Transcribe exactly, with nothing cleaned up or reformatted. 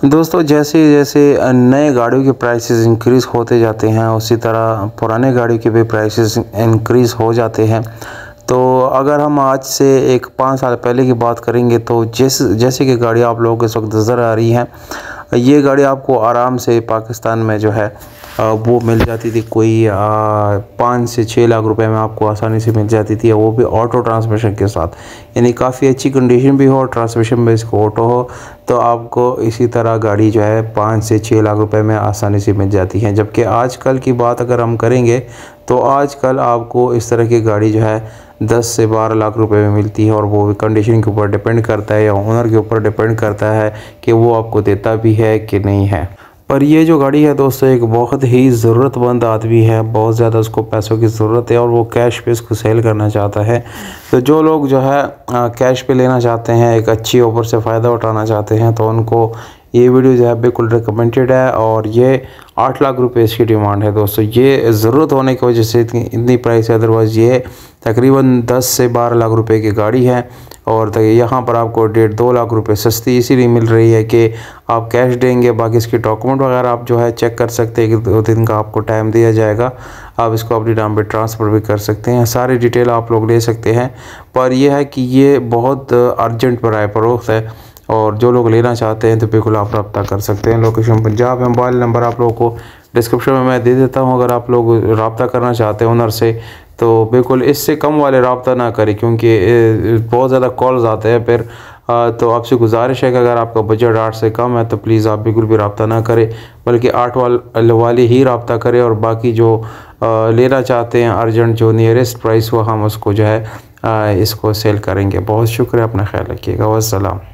दोस्तों जैसे जैसे नए गाड़ियों के प्राइसेस इंक्रीज़ होते जाते हैं उसी तरह पुराने गाड़ी के भी प्राइसेस इंक्रीज़ हो जाते हैं। तो अगर हम आज से एक पाँच साल पहले की बात करेंगे तो जिस जैसे कि गाड़ी आप लोगों को इस वक्त नज़र आ रही है, ये गाड़ी आपको आराम से पाकिस्तान में जो है वो मिल जाती थी कोई पाँच से छः लाख रुपए में आपको आसानी से मिल जाती थी, वो भी ऑटो ट्रांसमिशन के साथ। यानी काफ़ी अच्छी कंडीशन भी हो और ट्रांसमिशन बेस को ऑटो हो तो आपको इसी तरह गाड़ी जो है पाँच से छः लाख रुपए में आसानी से मिल जाती है। जबकि आजकल की बात अगर हम करेंगे तो आजकल आपको इस तरह की गाड़ी जो है दस से बारह लाख रुपए में मिलती है, और वो भी कंडीशन के ऊपर डिपेंड करता है या ओनर के ऊपर डिपेंड करता है कि वो आपको देता भी है कि नहीं है। पर ये जो गाड़ी है दोस्तों एक बहुत ही ज़रूरतमंद आदमी है, बहुत ज़्यादा उसको पैसों की ज़रूरत है और वो कैश पे इसको सेल करना चाहता है। तो जो लोग जो है कैश पे लेना चाहते हैं, एक अच्छी ऑफर से फ़ायदा उठाना चाहते हैं, तो उनको ये वीडियो जो है बिल्कुल रिकमेंडेड है। और ये आठ लाख रुपए इसकी डिमांड है दोस्तों। ये ज़रूरत होने की वजह से इतनी इतनी प्राइस है, अदरवाइज़ ये तकरीबन दस से बारह लाख रुपए की गाड़ी है। और यहाँ पर आपको डेढ़ दो लाख रुपए सस्ती इसीलिए मिल रही है कि आप कैश देंगे, बाकी इसके डॉक्यूमेंट वगैरह आप जो है चेक कर सकते हैं कि दो दिन का आपको टाइम दिया जाएगा, आप इसको अपनी नाम पे ट्रांसफ़र भी कर सकते हैं, सारी डिटेल आप लोग ले सकते हैं। पर यह है कि ये बहुत अर्जेंट बराए फ़रोख्त है और जो लोग लेना चाहते हैं तो बिल्कुल आप रब्ता कर सकते हैं। लोकेशन पंजाब है, मोबाइल नंबर आप लोगों को डिस्क्रिप्शन में मैं दे देता हूं। अगर आप लोग रब्ता करना चाहते हैं ओनर से तो बिल्कुल इससे कम वाले रब्ता ना करें, क्योंकि बहुत ज़्यादा कॉल्स आते हैं फिर। तो आपसे गुजारिश है कि अगर आपका बजट आठ से कम है तो प्लीज़ आप बिल्कुल भी रब्ता ना करें, बल्कि आठ वाल वाली ही रब्ता करें। और बाकी जो लेना चाहते हैं अर्जेंट जो नियरेस्ट प्राइस हो हम उसको जो है इसको सेल करेंगे। बहुत शुक्रिया, अपना ख्याल रखिएगा। वस्सलाम।